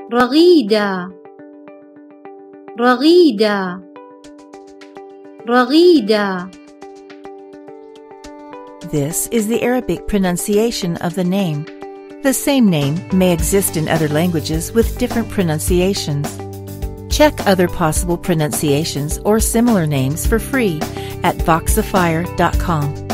رغيدا رغيدا رغيدا. This is the Arabic pronunciation of the name. The same name may exist in other languages with different pronunciations. Check other possible pronunciations or similar names for free at Voxifier.com.